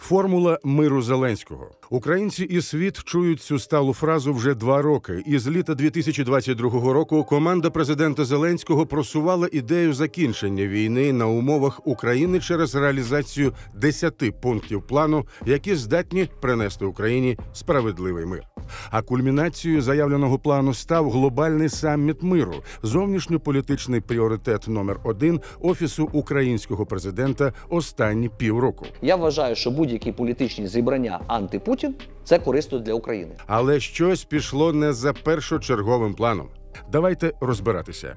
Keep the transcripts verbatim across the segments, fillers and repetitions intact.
Формула миру Зеленського. Українці і світ чують цю сталу фразу вже два роки. І з літа дві тисячі двадцять другого року команда президента Зеленського просувала ідею закінчення війни на умовах України через реалізацію десяти пунктів плану, які здатні принести Україні справедливий мир. А кульмінацією заявленого плану став глобальний саміт миру, зовнішньополітичний пріоритет номер один Офісу українського президента останні півроку. Я вважаю, що будь-які політичні зібрання анти-Путін – це корисно для України. Але щось пішло не за першочерговим планом. Давайте розбиратися.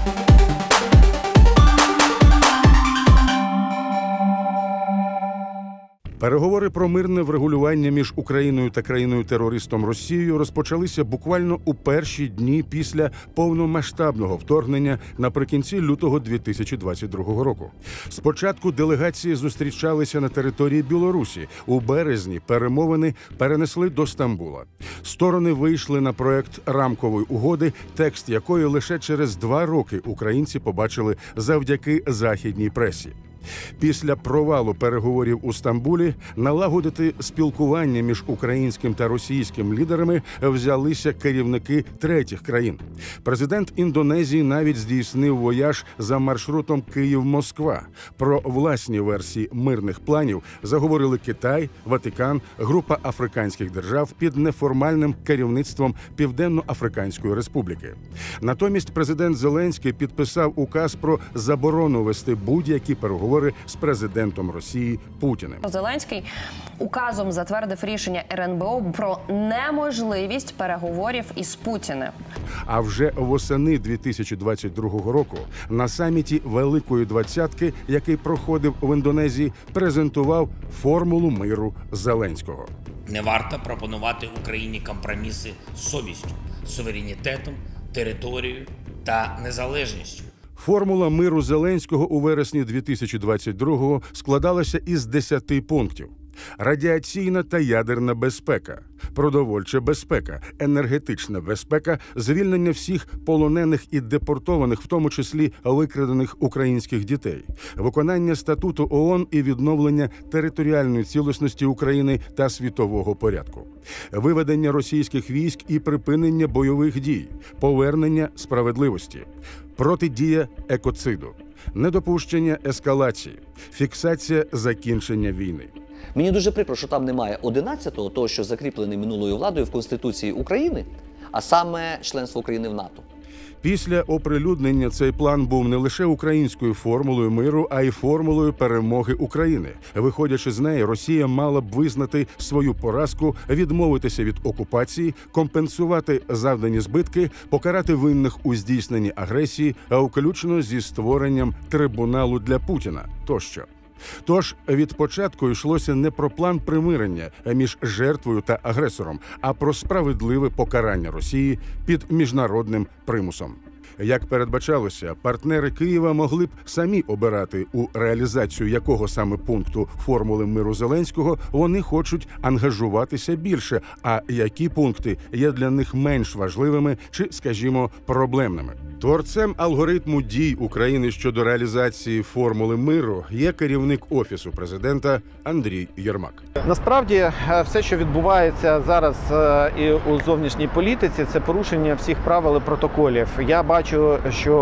Переговори про мирне врегулювання між Україною та країною-терористом Росією розпочалися буквально у перші дні після повномасштабного вторгнення наприкінці лютого дві тисячі двадцять другого року. Спочатку делегації зустрічалися на території Білорусі. У березні перемовини перенесли до Стамбула. Сторони вийшли на проект рамкової угоди, текст якої лише через два роки українці побачили завдяки західній пресі. Після провалу переговорів у Стамбулі налагодити спілкування між українським та російським лідерами взялися керівники третіх країн. Президент Індонезії навіть здійснив вояж за маршрутом Київ-Москва. Про власні версії мирних планів заговорили Китай, Ватикан, група африканських держав під неформальним керівництвом Південно-Африканської Республіки. Натомість президент Зеленський підписав указ про заборону вести будь-які переговори з президентом Росії Путіним. Зеленський указом затвердив рішення ер ен бе о про неможливість переговорів із Путіним. А вже восени дві тисячі двадцять другого року на саміті Великої Двадцятки, який проходив в Індонезії, презентував формулу миру Зеленського. Не варто пропонувати Україні компроміси з совістю, суверенітетом, територією та незалежністю. Формула миру Зеленського у вересні дві тисячі двадцять другого складалася із десяти пунктів. Радіаційна та ядерна безпека, продовольча безпека, енергетична безпека, звільнення всіх полонених і депортованих, в тому числі викрадених українських дітей, виконання статуту ООН і відновлення територіальної цілісності України та світового порядку, виведення російських військ і припинення бойових дій, повернення справедливості, протидія екоциду, недопущення ескалації, фіксація закінчення війни. Мені дуже прикро, що там немає одинадцятого, того, що закріплений минулою владою в Конституції України, а саме членство України в НАТО. Після оприлюднення цей план був не лише українською формулою миру, а й формулою перемоги України. Виходячи з неї, Росія мала б визнати свою поразку, відмовитися від окупації, компенсувати завдані збитки, покарати винних у здійсненні агресії, а включно зі створенням трибуналу для Путіна тощо. Тож від початку йшлося не про план примирення між жертвою та агресором, а про справедливе покарання Росії під міжнародним примусом. Як передбачалося, партнери Києва могли б самі обирати, у реалізацію якого саме пункту формули миру Зеленського вони хочуть ангажуватися більше, а які пункти є для них менш важливими чи, скажімо, проблемними. Творцем алгоритму дій України щодо реалізації формули миру є керівник Офісу президента Андрій Єрмак. Насправді, все, що відбувається зараз і у зовнішній політиці, це порушення всіх правил і протоколів. Я бачу,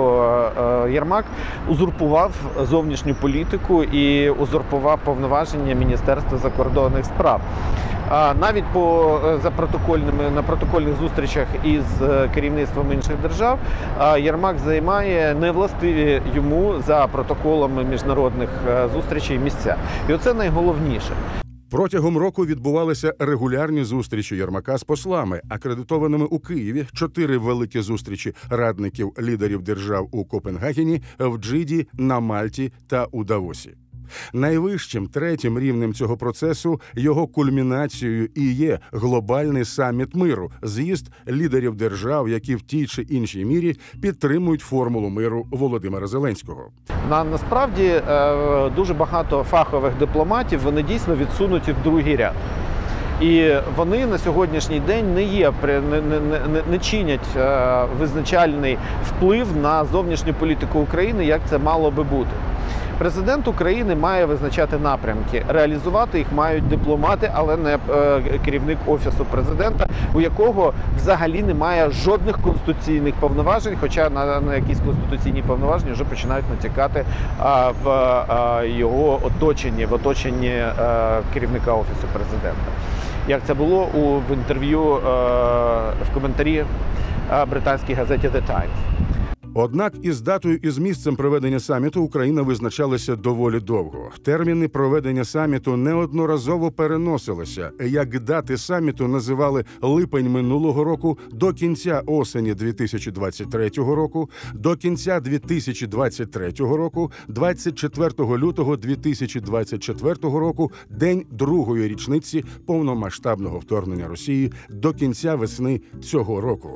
що Єрмак узурпував зовнішню політику і узурпував повноваження Міністерства закордонних справ. А навіть по за протокольними на протокольних зустрічах із керівництвом інших держав Єрмак займає невластиві йому за протоколами міжнародних зустрічей місця. І оце найголовніше. Протягом року відбувалися регулярні зустрічі Єрмака з послами, акредитованими у Києві, чотири великі зустрічі радників лідерів держав у Копенгагені, в Джиді, на Мальті та у Давосі. Найвищим, третім рівнем цього процесу, його кульмінацією і є глобальний саміт миру, з'їзд лідерів держав, які в тій чи іншій мірі підтримують формулу миру Володимира Зеленського. На, насправді дуже багато фахових дипломатів, вони дійсно відсунуті в другий ряд. І вони на сьогоднішній день не є, не, не, не, не чинять визначальний вплив на зовнішню політику України, як це мало би бути. Президент України має визначати напрямки. Реалізувати їх мають дипломати, але не керівник Офісу президента, у якого взагалі немає жодних конституційних повноважень, хоча на, на якісь конституційні повноваження вже починають натякати а, в а, його оточенні, в оточенні а, керівника Офісу президента. Як це було у, в інтерв'ю а, в коментарі а, британській газеті The Times. Однак із датою і з місцем проведення саміту Україна визначалася доволі довго. Терміни проведення саміту неодноразово переносилися. Як дати саміту називали липень минулого року, до кінця осені дві тисячі двадцять третього року, до кінця дві тисячі двадцять третього року, двадцять четвертого лютого дві тисячі двадцять четвертого року, день другої річниці повномасштабного вторгнення Росії, до кінця весни цього року.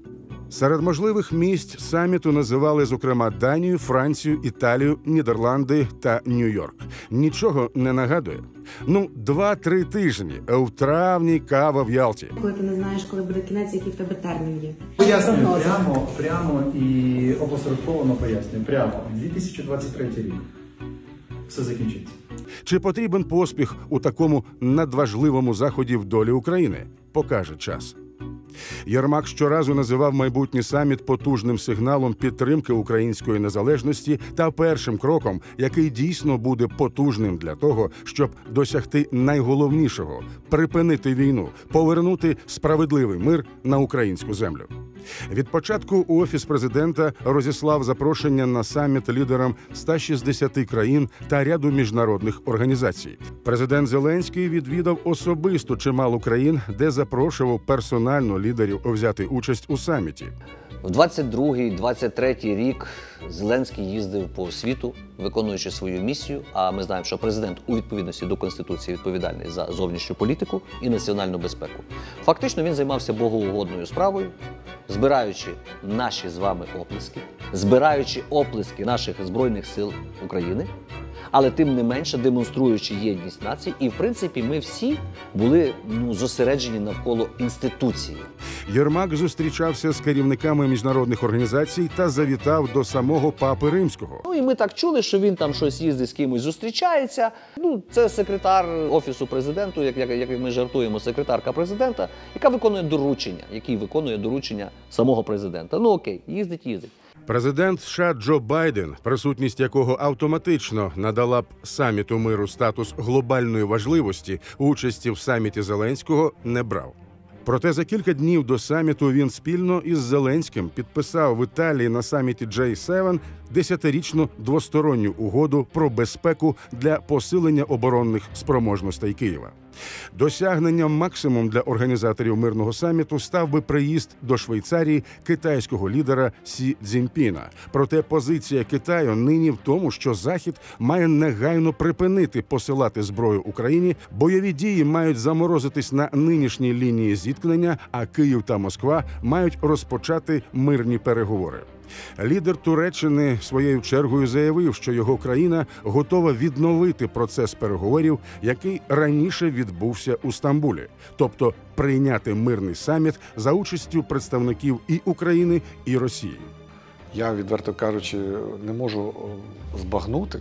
Серед можливих місць саміту називали, зокрема, Данію, Францію, Італію, Нідерланди та Нью-Йорк. Нічого не нагадує? Ну, два-три тижні. В травні кава в Ялті. Коли ти не знаєш, коли буде кінець, який в тебе термін є. Пояснюю прямо, прямо і опосередковано пояснюю. Прямо. дві тисячі двадцять третій рік. Все закінчиться. Чи потрібен поспіх у такому надважливому заході в долі України? Покаже час. Єрмак щоразу називав майбутній саміт потужним сигналом підтримки української незалежності та першим кроком, який дійсно буде потужним для того, щоб досягти найголовнішого – припинити війну, повернути справедливий мир на українську землю. Від початку Офіс президента розіслав запрошення на саміт лідерам ста шістдесяти країн та ряду міжнародних організацій. Президент Зеленський відвідав особисто чимало країн, де запрошував персонально лідерів взяти участь у саміті. В двадцять другий - двадцять третій рік Зеленський їздив по світу, виконуючи свою місію, а ми знаємо, що президент у відповідності до Конституції відповідальний за зовнішню політику і національну безпеку. Фактично він займався богоугодною справою, збираючи наші з вами оплески, збираючи оплески наших Збройних сил України, але тим не менше демонструючи єдність націй. І, в принципі, ми всі були ну, зосереджені навколо інституції. Єрмак зустрічався з керівниками міжнародних організацій та завітав до самого Папи Римського. Ну і ми так чули, що він там щось їздить з кимось, зустрічається. Ну, це секретар Офісу президенту, як, як, як ми жартуємо, секретарка президента, яка виконує доручення, який виконує доручення самого президента. Ну окей, їздить, їздить. Президент США Джо Байден, присутність якого автоматично надала б саміту миру статус глобальної важливості, участі в саміті Зеленського не брав. Проте за кілька днів до саміту він спільно із Зеленським підписав в Італії на саміті джей севен десятирічну двосторонню угоду про безпеку для посилення оборонних спроможностей Києва. Досягненням максимум для організаторів мирного саміту став би приїзд до Швейцарії китайського лідера Сі Цзіньпіна. Проте позиція Китаю нині в тому, що Захід має негайно припинити посилати зброю Україні, бойові дії мають заморозитись на нинішній лінії зіткнення, а Київ та Москва мають розпочати мирні переговори. Лідер Туреччини своєю чергою заявив, що його країна готова відновити процес переговорів, який раніше відбувся у Стамбулі, тобто прийняти мирний саміт за участю представників і України, і Росії. Я, відверто кажучи, не можу збагнути,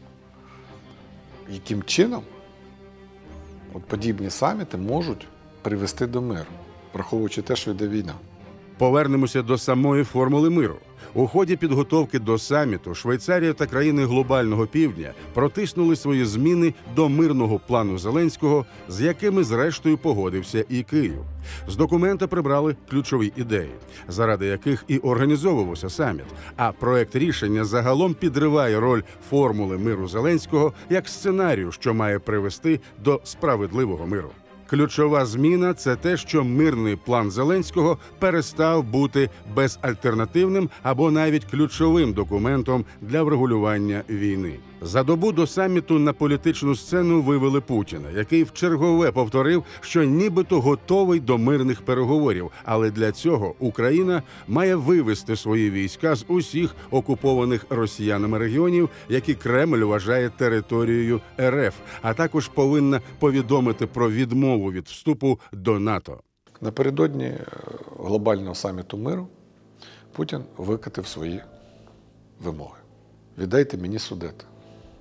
яким чином от подібні саміти можуть привести до миру, враховуючи те, що йде війна. Повернемося до самої формули миру. У ході підготовки до саміту Швейцарія та країни глобального півдня протиснули свої зміни до мирного плану Зеленського, з якими зрештою погодився і Київ. З документа прибрали ключові ідеї, заради яких і організовувався саміт, а проект рішення загалом підриває роль формули миру Зеленського як сценарію, що має привести до справедливого миру. Ключова зміна – це те, що мирний план Зеленського перестав бути безальтернативним або навіть ключовим документом для врегулювання війни. За добу до саміту на політичну сцену вивели Путіна, який вчергове повторив, що нібито готовий до мирних переговорів, але для цього Україна має вивести свої війська з усіх окупованих росіянами регіонів, які Кремль вважає територією ер еф, а також повинна повідомити про відмову від вступу до НАТО. Напередодні глобального саміту миру Путін викатив свої вимоги. Віддайте мені Судет.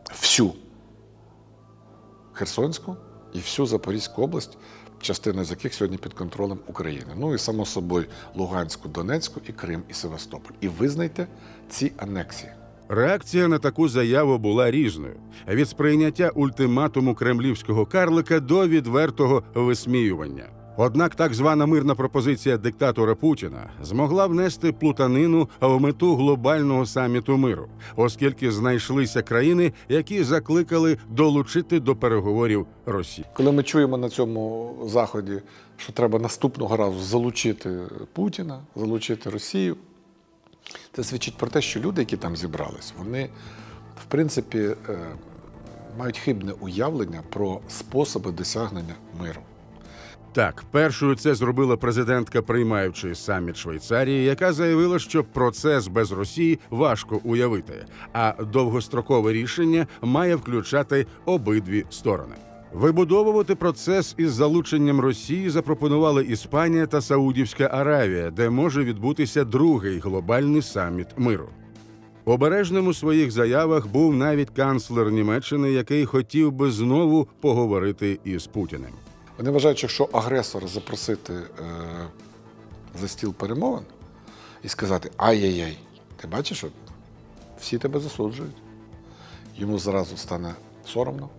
всю Херсонську і всю Запорізьку область, частина з яких сьогодні під контролем України. Ну і, само собою, Луганську, Донецьку, і Крим, і Севастополь. І визнайте ці анексії. Реакція на таку заяву була різною. Від сприйняття ультиматуму кремлівського карлика до відвертого висміювання. Однак так звана мирна пропозиція диктатора Путіна змогла внести плутанину в мету глобального саміту миру, оскільки знайшлися країни, які закликали долучити до переговорів Росію. Коли ми чуємо на цьому заході, що треба наступного разу залучити Путіна, залучити Росію, це свідчить про те, що люди, які там зібрались, вони, в принципі, мають хибне уявлення про способи досягнення миру. Так, першою це зробила президентка приймаючої саміт Швейцарії, яка заявила, що процес без Росії важко уявити, а довгострокове рішення має включати обидві сторони. Вибудовувати процес із залученням Росії запропонували Іспанія та Саудівська Аравія, де може відбутися другий глобальний саміт миру. Обережним у своїх заявах був навіть канцлер Німеччини, який хотів би знову поговорити із Путіним. Вони вважають, що якщо агресора запросити е, за стіл перемовин і сказати «ай-яй-яй, ти бачиш, от, всі тебе засуджують», йому зразу стане соромно,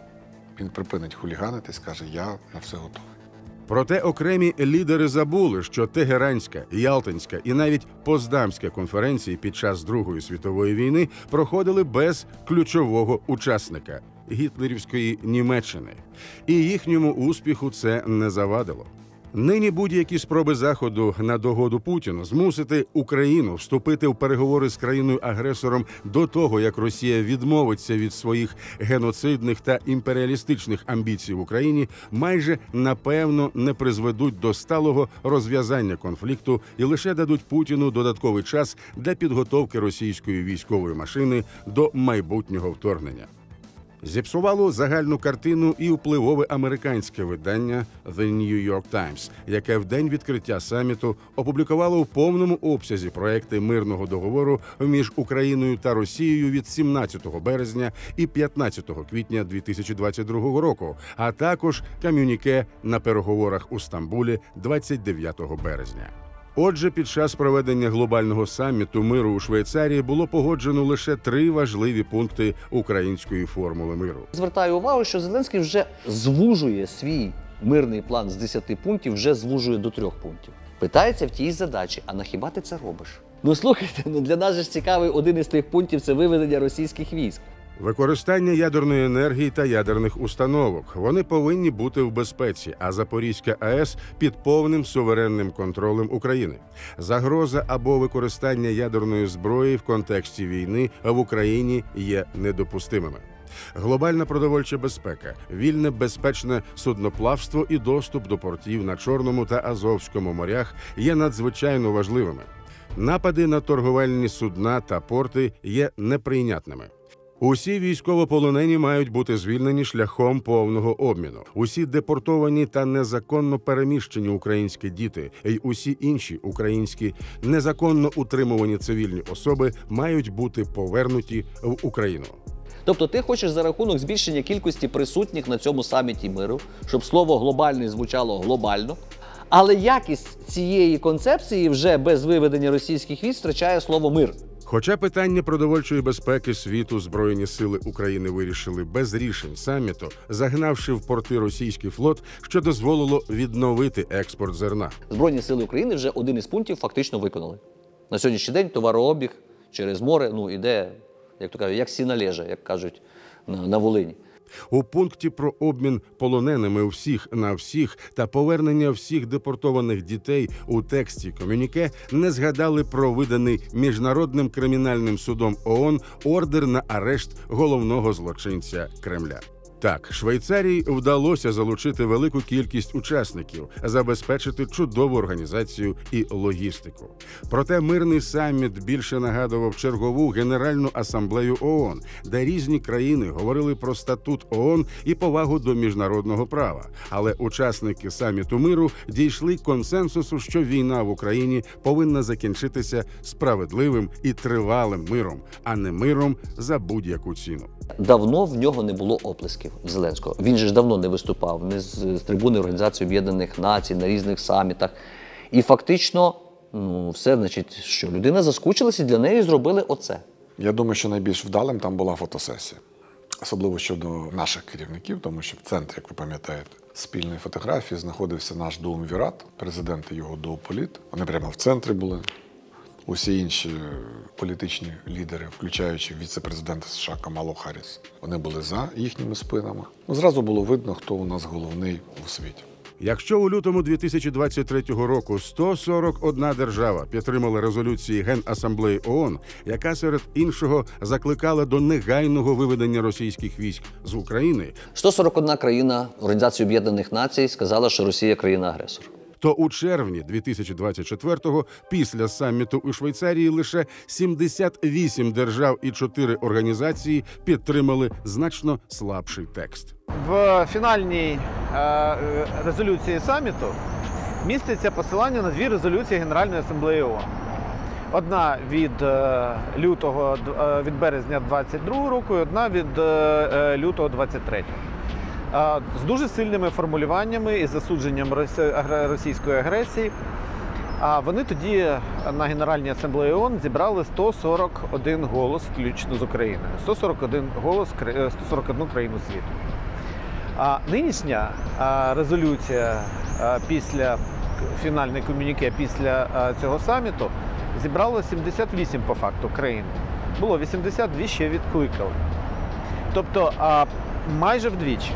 він припинить хуліганити і скаже «я на все готовий». Проте окремі лідери забули, що Тегеранська, Ялтинська і навіть Поздамська конференції під час Другої світової війни проходили без ключового учасника – гітлерівської Німеччини. І їхньому успіху це не завадило. Нині будь-які спроби Заходу на догоду Путіну змусити Україну вступити в переговори з країною-агресором до того, як Росія відмовиться від своїх геноцидних та імперіалістичних амбіцій в Україні, майже напевно не призведуть до сталого розв'язання конфлікту і лише дадуть Путіну додатковий час для підготовки російської військової машини до майбутнього вторгнення. Зіпсувало загальну картину і впливове американське видання The New York Times, яке в день відкриття саміту опублікувало в повному обсязі проекти мирного договору між Україною та Росією від сімнадцятого березня і п'ятнадцятого квітня дві тисячі двадцять другого року, а також ком'юніке на переговорах у Стамбулі двадцять дев'ятого березня. Отже, під час проведення глобального саміту миру у Швейцарії було погоджено лише три важливі пункти української формули миру. Звертаю увагу, що Зеленський вже звужує свій мирний план з десяти пунктів, вже звужує до трьох пунктів. Питається в тій задачі, а на хіба ти це робиш? Ну слухайте, ну для нас же ж цікавий один із тих пунктів – це виведення російських військ. Використання ядерної енергії та ядерних установок. Вони повинні бути в безпеці, а Запорізька АЕС під повним суверенним контролем України. Загроза або використання ядерної зброї в контексті війни в Україні є недопустимими. Глобальна продовольча безпека, вільне безпечне судноплавство і доступ до портів на Чорному та Азовському морях є надзвичайно важливими. Напади на торговельні судна та порти є неприйнятними. Усі військовополонені мають бути звільнені шляхом повного обміну. Усі депортовані та незаконно переміщені українські діти й усі інші українські незаконно утримувані цивільні особи мають бути повернуті в Україну. Тобто ти хочеш за рахунок збільшення кількості присутніх на цьому саміті миру, щоб слово «глобальний» звучало глобально, але якість цієї концепції вже без виведення російських військ втрачає слово «мир». Хоча питання продовольчої безпеки світу Збройні сили України вирішили без рішень саміту, загнавши в порти російський флот, що дозволило відновити експорт зерна. Збройні сили України вже один із пунктів фактично виконали. На сьогоднішній день товарообіг через море, ну, іде, як то кажуть, як сіна лежа, як кажуть на, на Волині. У пункті про обмін полоненими у всіх на всіх та повернення всіх депортованих дітей у тексті ком'юніке не згадали про виданий Міжнародним кримінальним судом ООН ордер на арешт головного злочинця Кремля. Так, Швейцарії вдалося залучити велику кількість учасників, забезпечити чудову організацію і логістику. Проте мирний саміт більше нагадував чергову Генеральну асамблею ООН, де різні країни говорили про статут ООН і повагу до міжнародного права. Але учасники саміту миру дійшли консенсусу, що війна в Україні повинна закінчитися справедливим і тривалим миром, а не миром за будь-яку ціну. Давно в нього не було оплесків в Зеленського. Він же ж давно не виступав не з, з трибуни Організації Об'єднаних Націй, на різних самітах. І фактично, ну, все, значить, що людина заскучилася, і для неї зробили оце. Я думаю, що найбільш вдалим там була фотосесія. Особливо щодо наших керівників, тому що в центрі, як ви пам'ятаєте, спільної фотографії знаходився наш дуумвірат, президент і його дуополіт. Вони прямо в центрі були. Усі інші політичні лідери, включаючи віце-президента США Камалу Харріс, вони були за їхніми спинами. Ну, зразу було видно, хто у нас головний у світі. Якщо у лютому дві тисячі двадцять третього року сто сорок одна держава підтримала резолюції Генасамблеї ООН, яка серед іншого закликала до негайного виведення російських військ з України, сто сорок одна країна Організації Об'єднаних Націй сказала, що Росія – країна-агресор. то у червні дві тисячі двадцять четвертого, після саміту у Швейцарії, лише сімдесят вісім держав і чотири організації підтримали значно слабший текст. В фінальній е, резолюції саміту міститься посилання на дві резолюції Генеральної асамблеї ООН. Одна від е, лютого, е, від березня двадцять другого року, і одна від е, лютого двадцять третього. Е, з дуже сильними формулюваннями і засудженням російської агресії. А вони тоді на Генеральній асамблеї ООН зібрали сто сорок один голос, включно з Україною. сто сорок один голос, сто сорок одну країну світу. А нинішня а, резолюція а, після фінальної комюніке після а, цього саміту зібрало сімдесят вісім по факту країн. Було вісімдесят дві, ще відкликали. Тобто а, майже вдвічі.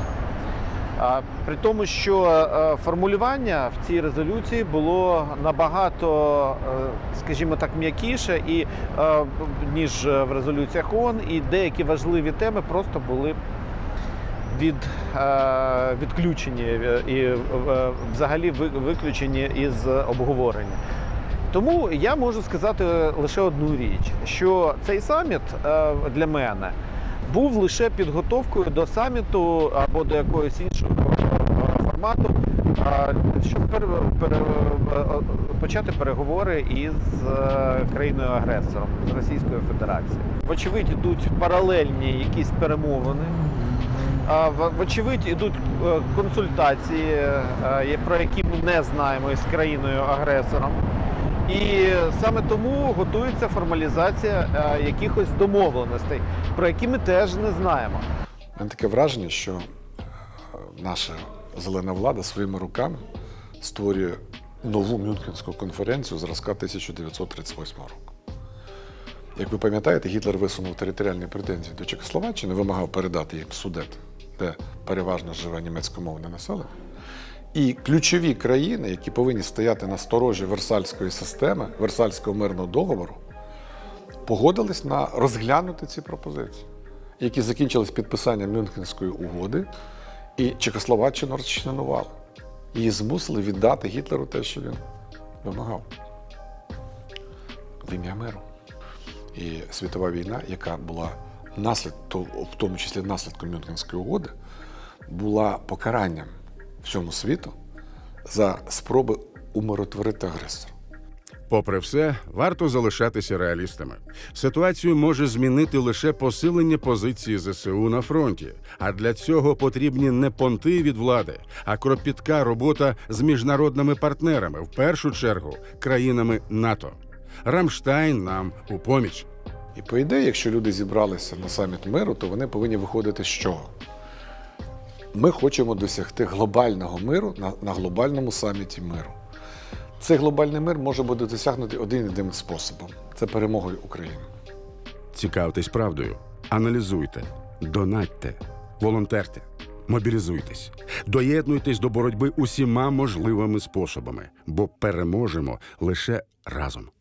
А, при тому, що а, формулювання в цій резолюції було набагато, а, скажімо так, м'якіше, і, а, ніж в резолюціях ООН, і деякі важливі теми просто були від, е, відключені і е, взагалі виключені із обговорення. Тому я можу сказати лише одну річ, що цей саміт е, для мене був лише підготовкою до саміту або до якогось іншого формату, е, щоб пер, пер, почати переговори із е, країною-агресором, з Російською Федерацією. Вочевидь, йдуть паралельні якісь перемовини. Вочевидь, йдуть консультації, про які ми не знаємо, із країною-агресором. І саме тому готується формалізація якихось домовленостей, про які ми теж не знаємо. У мене таке враження, що наша зелена влада своїми руками створює нову Мюнхенську конференцію зразка тисяча дев'ятсот тридцять восьмого року. Як ви пам'ятаєте, Гітлер висунув територіальні претензії до Чехословаччини, вимагав передати їм Судет, де переважно живе німецькомовне населення. І ключові країни, які повинні стояти на сторожі Версальської системи, Версальського мирного договору, погодились на розглянути ці пропозиції, які закінчились підписанням Мюнхенської угоди, і Чехословаччину розчленували. Її змусили віддати Гітлеру те, що він вимагав. В ім'я миру. І світова війна, яка була наслідком, в тому числі наслідком Мюнхенської угоди, була покаранням всьому світу за спроби умиротворити агресора. Попри все, варто залишатися реалістами. Ситуацію може змінити лише посилення позиції ЗСУ на фронті. А для цього потрібні не понти від влади, а кропітка робота з міжнародними партнерами, в першу чергу країнами НАТО. Рамштайн нам у поміч. І по ідеї, якщо люди зібралися на саміт миру, то вони повинні виходити з чого? Ми хочемо досягти глобального миру на, на глобальному саміті миру. Цей глобальний мир може бути досягнутий один-єдиним способом – це перемогою України. Цікавтесь правдою, аналізуйте, донатьте, волонтерте, мобілізуйтесь, доєднуйтесь до боротьби усіма можливими способами, бо переможемо лише разом.